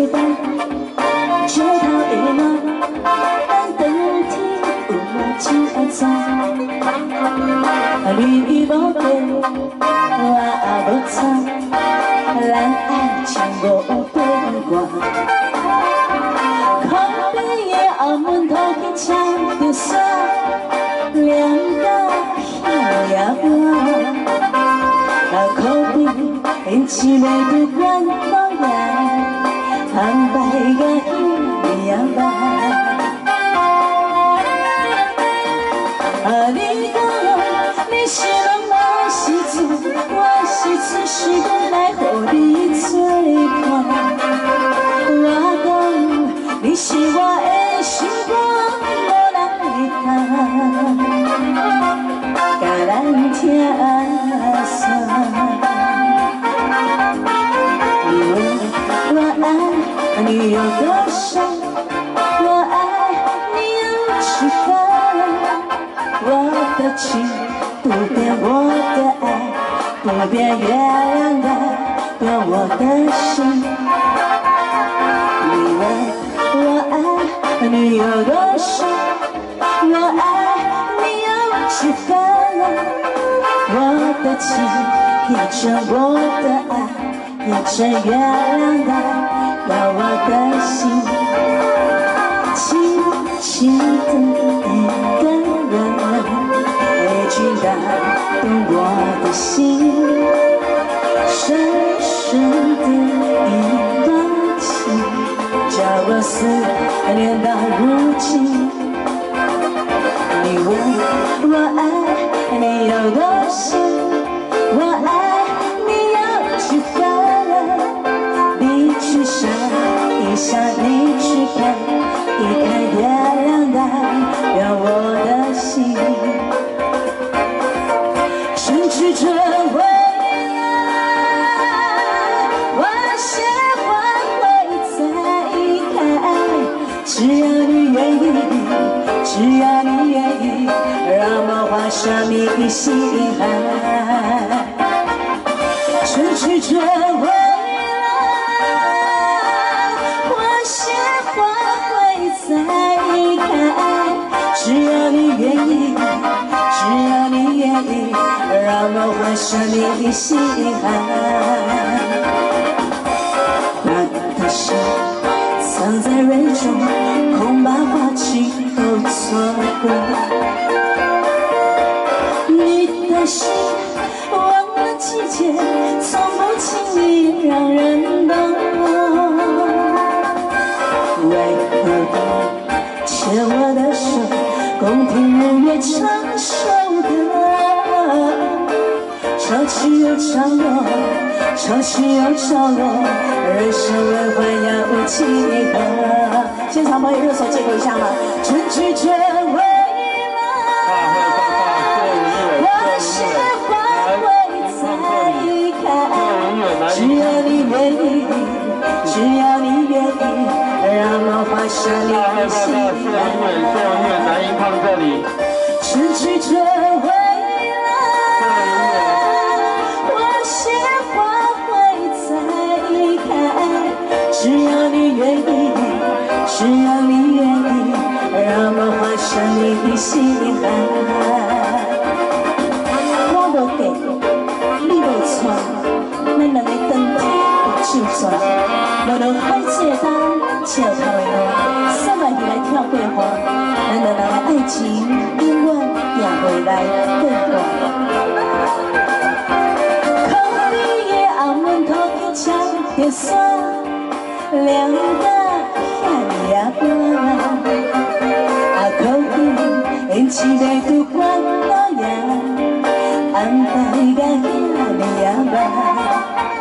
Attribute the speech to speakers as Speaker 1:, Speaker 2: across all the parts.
Speaker 1: 陪伴，石头的梦，咱长天有我怎会知？你无过，我也无差，咱爱情无变卦。靠边的后门土去唱着山，凉到遐夜半。靠边因起来就关到夜，安排个夜晚。你讲你是浪漫时阵，我是出世间来予你做伴。我讲你是我的心肝，无人会担，甲咱听散。你有多深，我爱你有几分？我的情不变，我的爱不变，月亮代表我的心。你问我爱你有多深，我爱你有几分？我的情变成我的爱，变成月亮代表我的心，轻轻的一个人，已经打动我的心，深深的一段情，叫我思念到如今。你问我爱你有多深，我爱你有几分？一想你去看，一看月亮代表我的心，甚至这未来，我些话会再开。只要你愿意，只要你愿意，让我画上你的心海。甚至这未来。只要你愿意，只要你愿意，让我画上你的心海。我的心藏在蕊中，恐怕花期都错过。你的心忘了季节，从不轻易让人懂。为何不牵我的手？共听日月长首歌，潮起又潮落，潮起又潮落，人生轮回要无几何。现场朋友热手借给一下吗？春去这未来，我些花会再开。只要你愿意，只要你愿意，让我画上你的心海。失去这未来，我些花会再开。只要你愿意，只要你愿意，让我画上你的心海。我无嫁，你无娶，咱两个当天有手抓，落落海水的东，笑头的路，送来你来跳过花，咱两人的爱情永远也袂来变卦。靠你的后门土去唱着山，凉到遐夜半，靠边因一个拄关到夜，安排甲遐夜晚。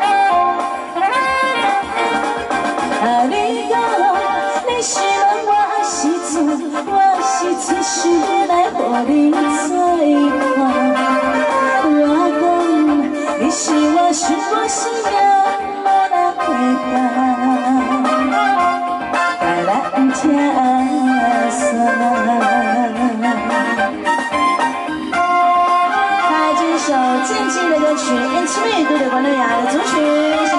Speaker 1: 你讲你是浪漫时阵，我是出世来予你做伴。我讲你是我心肝心命，无人会担，甲咱听散。来这首渐进的歌曲《Intimate》对着关东雅的组曲。